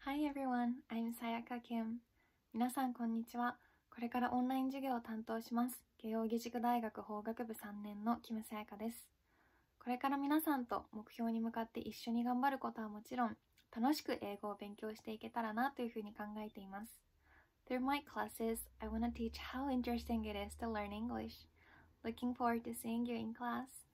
Hi everyone, I'm Sayaka Kim. 皆さんこんにちは。これからオンライン授業を担当します。慶應義塾大学法学部3年のキムサヤカです。これから皆さんと目標に向かって一緒に頑張ることはもちろん、楽しく英語を勉強していけたらなというふうに考えています。Through my classes, I want to teach how interesting it is to learn English. Looking forward to seeing you in class.